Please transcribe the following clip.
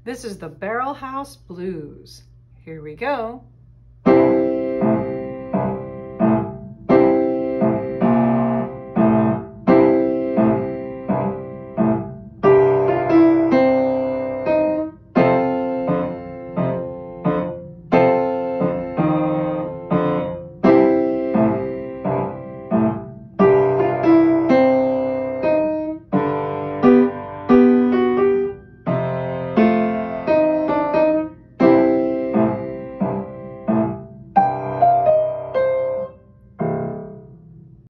This is the Barrelhouse Blues. Here we go.